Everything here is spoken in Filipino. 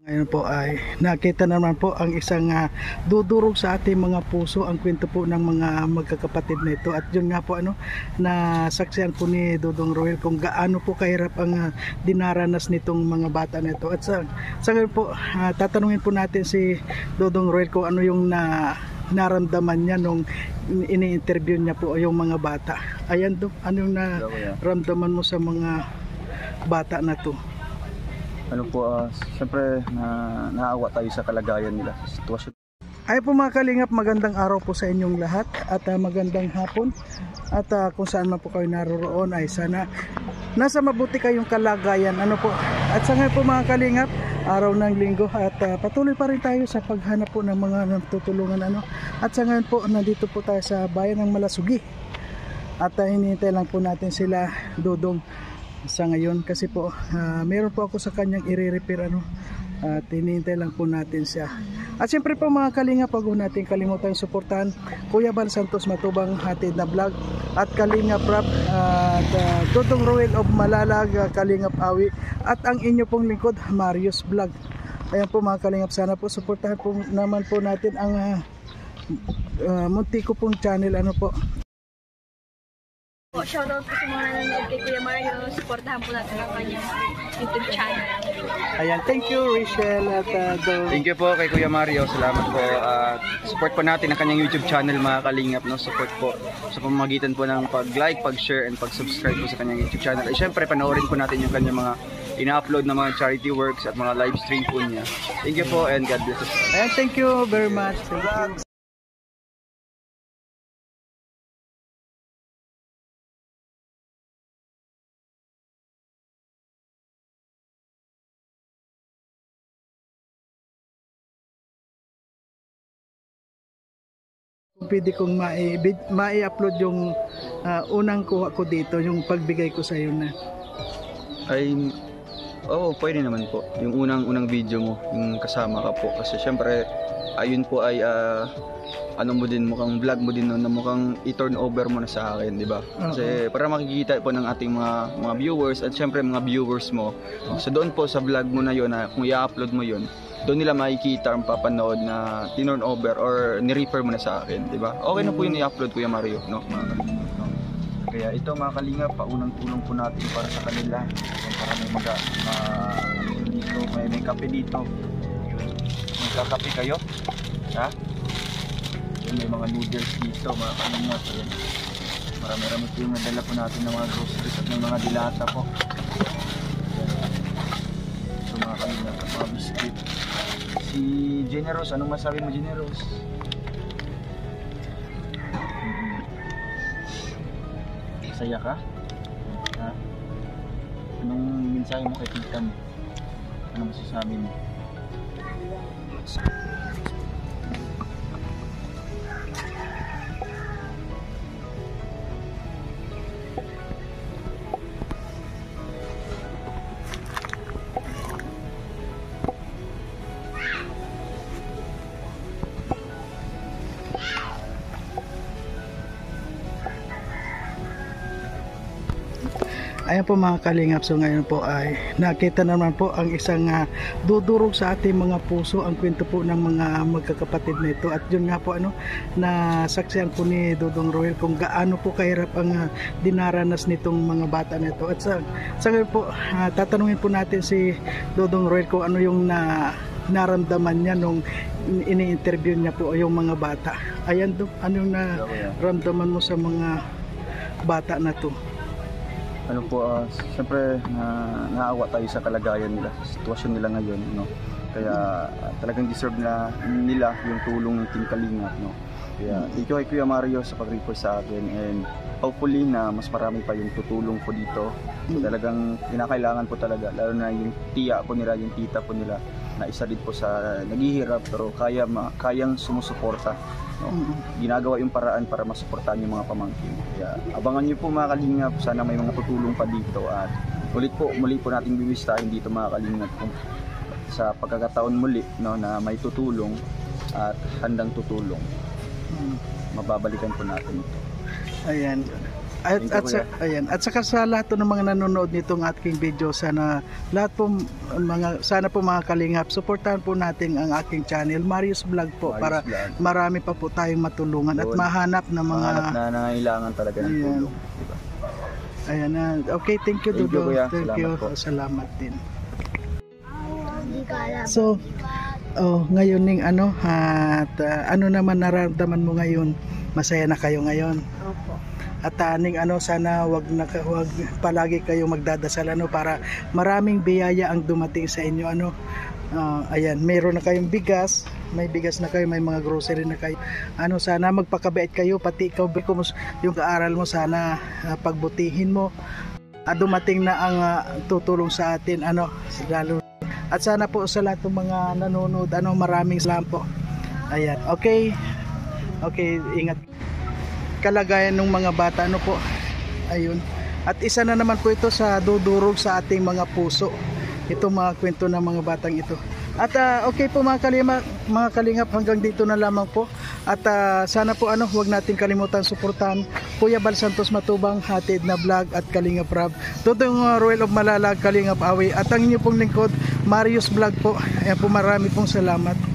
Ngayon po ay nakita naman po ang isang dudurog sa ating mga puso ang kwento po ng mga magkakapatid nito, at yun nga po nasaksihan po ni Dodong Roel kung gaano po kahirap ang dinaranas nitong mga bata nito. At sa ngayon po tatanungin po natin si Dodong Roel kung ano yung naramdaman niya nung ini-interview niya po yung mga bata. Ayan do, ano yung naramdaman mo sa mga bata na to? Ano po, siyempre naawa tayo sa kalagayan nila, sa sitwasyon. Ay po mga kalingap, magandang araw po sa inyong lahat at magandang hapon, at kung saan man po kayo naroroon ay sana nasa mabuti kayong kalagayan. Ano po, at sa ngayon po mga kalingap, araw ng linggo, at patuloy pa rin tayo sa paghanap po ng mga natutulungan. At sa ngayon po nandito po tayo sa bayan ng Malasugi, at hinihintay lang po natin sila Dodong sa ngayon kasi po meron po ako sa kanyang i-repair at hinihintay lang po natin siya. At siyempre po mga kalinga, pag natin kalimutan suportahan Kuya Bal Santos Matubang Hatid na Vlog at Kalinga Prab at Dodong Roel of Malalag, Kalingap Awi, at ang inyo pong lingkod Marius Vlog. Ayan po mga kalingap, sana po suportahan po naman po natin ang munti ko pong channel. Shoutout po sa mga nanonood kay Kuya Mario. Supportahan po natin ang kanyang YouTube channel. Ayan, thank you Rachel at Thank you po kay Kuya Mario, salamat po. Support po natin ang kanyang YouTube channel mga kalingap, no? Support po sa pamamagitan po ng pag-like, pag-share, and pag-subscribe po sa kanyang YouTube channel. At syempre panoorin po natin yung kanyang mga ina-upload na mga charity works at mga live stream po niya. Thank you po and God bless us. Ayan, thank you very much. Thank you. Pwede kong mai-upload yung unang kuha ko dito, yung pagbigay ko sa iyo na. Ay, oo, pwede naman po. Yung unang video mo, yung kasama ka po. Kasi syempre, ayun po ay ano mo din, mukhang vlog mo din no, na mukhang i-turn over mo na sa akin, di ba? Kasi para makikita po ng ating mga viewers at syempre mga viewers mo. So doon po sa vlog mo na yon, na kung i-upload mo yon, doon nila makikita ang papanood na tinurn over or ni-refer mo na sa akin, di ba? Okay na po yun i-upload, Kuya Mario, no? Mga kalingap, no? Kaya ito mga kalingap, paunang tulong po natin para sa kanila. Para may dito, may kape dito. May kakape kayo, ha? May mga noodles dito, mga kalingap. Marami-rami po yung nadala po natin ng mga groceries at may mga dilata po. So mga kalingap, mga biscuit. Si Generous, anong masabi mo, Generous? Masaya ka? Ha? Anong mensahe mo kay tita mo? Anong masasabi mo? Ayan po mga kalingap, so ngayon po ay nakita naman po ang isang dudurog sa ating mga puso ang kwento po ng mga magkakapatid nito, at yun nga po nasaksihan po ni Dodong Roel kung gaano po kahirap ang dinaranas nitong mga bata nito. At sa ngayon po tatanungin po natin si Dodong Roel kung ano yung naramdaman niya nung ini-interview niya po yung mga bata. Ayan do, ano yung naramdaman mo sa mga bata na to? Ano po, siyempre naawa tayo sa kalagayan nila, sa sitwasyon nila ngayon, no? Kaya talagang deserve nila yung tulong ng Team Kalingap, no? Kaya thank you kay Kuya Mario sa pag-refer sa akin, and hopefully na mas marami pa yung tutulong po dito. So, talagang kinakailangan po talaga, lalo na yung tiya po nila, yung tita po nila, na isa din po sa naghihirap pero kayang sumusuporta. No? Ginagawa yung paraan para masuportahan yung mga pamangkin. Kaya abangan nyo po mga kalingap, sana may mga tutulong pa dito, at muli po nating bibistahin dito mga kalingap sa pagkakataon muli, no, na may tutulong at handang tutulong. Mababalikan po natin ito. Ayan. At saka sa lahat po ng mga nanonood nitong aking video, sana lahat po mga kalingap, suportahan po natin ang aking channel Marius Vlog po, Marius para Vlog. marami pa po tayong matulungan at mahanap na mga Hanap na nangailangan talaga ng Ayan. tulong. Diba? ayan na. Okay, thank you Thank you, Dudo. kuya. Thank Salamat you. po. Salamat din. So, ngayon ning at ano naman nararamdaman mo ngayon? Masaya na kayo ngayon? Opo. At ning sana wag palagi kayo magdadasal para maraming biyaya ang dumating sa inyo ayan, mayroon na kayong bigas, may bigas na kayo, may mga grocery na kayo. Sana magpakabait kayo, pati ikaw yung kaaral mo sana pagbutihin mo. Dumating na ang tutulong sa atin lalo. At sana po sa lahat ng mga nanonood maraming salamat po. Ayan, okay, ingat. Kalagayan ng mga bata po, ayun. At isa na naman po ito sa dudurog sa ating mga puso, itong mga kwento ng mga batang ito. At okay po mga kalingap, hanggang dito na lamang po. At sana po huwag natin kalimutan suportahan Kuya Bal Santos Matubang, Hatid na Vlog at Kalingap Rab, Tutong Royal of Malalag, Kalingap Awi, at ang inyo pong lingkod Marius Vlog po. Ayan po, marami pong salamat.